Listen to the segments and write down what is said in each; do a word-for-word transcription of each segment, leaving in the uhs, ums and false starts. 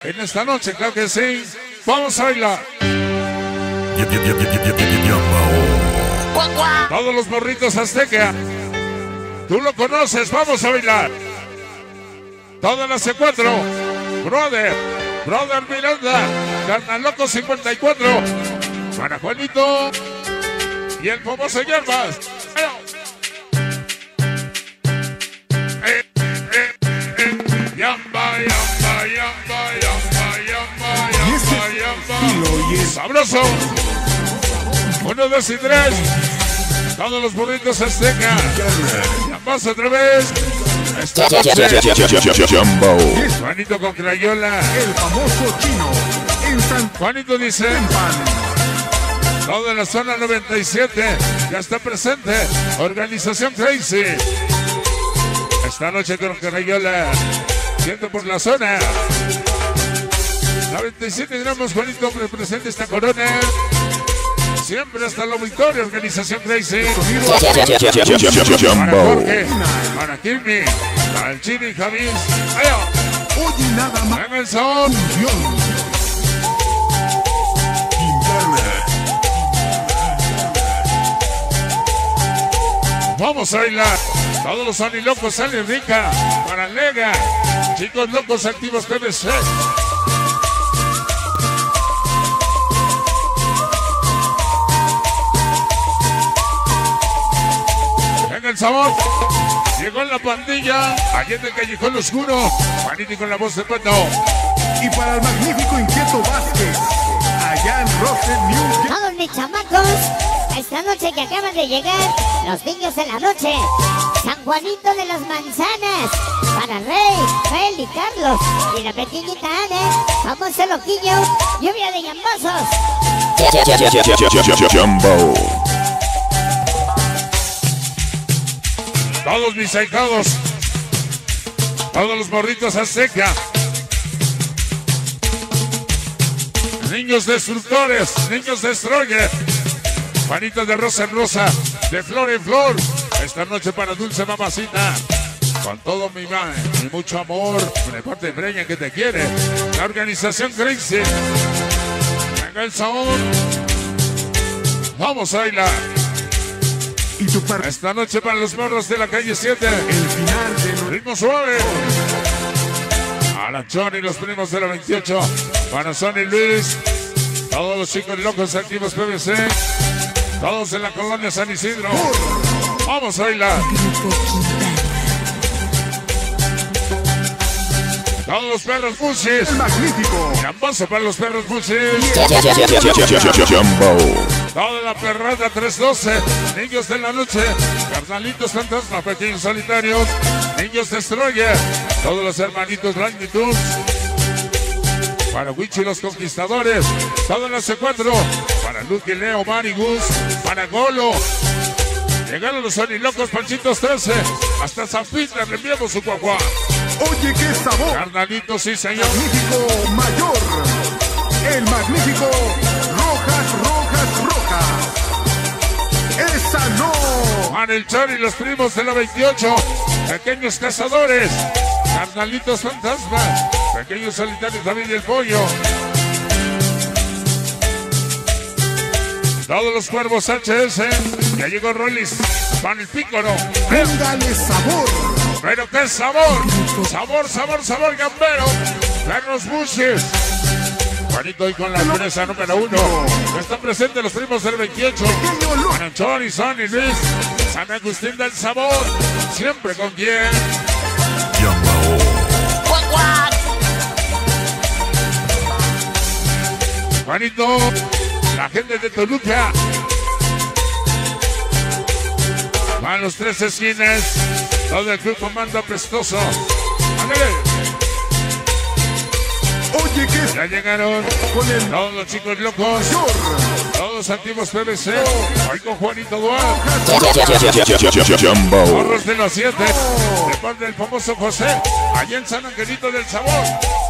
en esta noche, claro que sí. Vamos a bailar. Todos los morritos Azteca. Tú lo conoces, vamos a bailar. Todas las C cuatro. Brother, Brother Miranda. Carnal Loco cincuenta y cuatro. Para Juanito. Y el famoso Yerbas. Eh, eh, eh. Yamba, yamba, yamba, yamba, yamba, yamba, yamba. Sabroso. Uno, dos y tres. Todos los burritos Azteca. Yambas otra vez. Esta noche. Juanito con Crayola. El famoso chino. En San Juanito dice. Toda la zona noventa y siete. Ya está presente. Organización Crazy. Esta noche con Crayola. Siento por la zona. noventa y siete gramos, Juanito presente esta corona. Siempre hasta la victoria, Organización Crazy. Para Jorge, para Kirby, para el Chini y Javis. Oye nada más. Venga el son. Vamos a bailar. Todos los Sony locos salen rica. Para Lega. Chicos locos activos P V C. Venga el sabor. Llegó en la pandilla. Allí en el callejón oscuro. Juanito con la voz de Pato. Y para el magnífico Inquieto Vázquez. Allá en Rosen Music. Todos mis chamacos. Esta noche que acaban de llegar, los niños de la noche, San Juanito de las Manzanas, para Rey, Fel y Carlos, y la pequeñita Ana, famoso loquillo, lluvia de llambazos. Todos mis ahijados, todos los morritos Azteca, niños destructores, niños destroyer. Juanito de rosa en rosa, de flor en flor. Esta noche para Dulce Mamacita. Con todo mi, mi mucho amor. De parte de Breña que te quiere. La Organización Crazy. Venga el sabor. Vamos a bailar. Y tu par... Esta noche para los morros de la calle siete. El final de los... Ritmo suave. A la Johnny, los primos de la veintiocho. Para Sonny Luis. Todos los chicos locos activos P V C. Todos en la colonia San Isidro. Vamos a bailar. Todos los perros bushis. El magnífico. Chamboso para los perros bushis. Toda la perrada tres doce. Niños de la noche. Carnalitos fantasma, pequeños solitarios. Niños destroyer. Todos los hermanitos Magnitud. Para Wichi los Conquistadores. Todos los C cuatro. Para Luke, Leo, Mari, Gus. Para Golo. Llegaron los Sony Locos, Panchitos trece. Hasta San Peter le enviamos su cuacuá. Oye, qué sabor. Carnalito, sí, señor. Magnífico Mayor. El magnífico Rojas, Rojas, Rojas. Esa no. Para el Chori, los primos de la veintiocho. Pequeños cazadores. Carnalitos fantasmas. Pequeños solitarios David y el Pollo. Todos los cuervos H S. Ya llegó Rollis. Para el Pícoro. Póngale sabor. Pero qué sabor. Sabor, sabor, sabor gambero. Perros Bushes. Juanito hoy con la empresa número uno. Están presentes los primos del veintiocho. Panachón y Sonny Luis. San Agustín del Sabor. Siempre con quien. Juanito, la gente de Toluca. Van los tres esquinas. Todo el club comando apestoso. ¡Ándale! Oye, ¿qué? Ya llegaron Con el todos los chicos locos. mayor. Todos activos P V C. Hoy con Juanito Duarte. Rojas. Morros de los siete. De parte del famoso José. Allá en San Angelito del Sabor.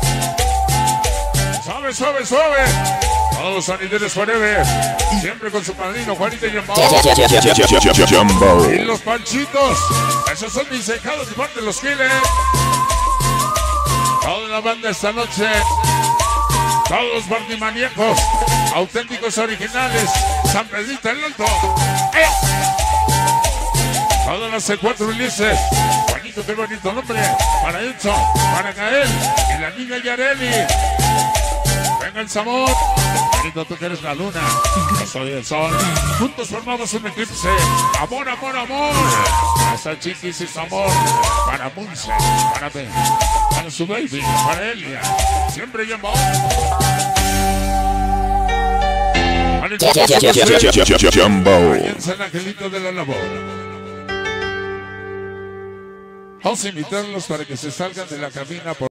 Suave, suave, suave. Todos los sanideros forever. Siempre con su padrino Juanito y el Mau. Y los panchitos. Esos son mis hijados de parte de los Giles. Toda la banda esta noche. Todos los barnimaníacos, auténticos originales, San Pedrito el Alto. ¡Eh! Todas las C cuatro Ulises. Juanito, qué bonito nombre. Para Edson, para Gael y la niña Yareli. Venga el sabor. Juanito, tú que eres la luna. Yo soy el sol. Juntos formamos un eclipse. Amor, amor, amor. Hasta Chiquis y su amor. Para Monse, para Ben, para su baby, para Elia. Siempre llamó. Jumbo. Ahí en San Angelito de la Labor. Vamos a invitarlos para que se salgan de la cabina por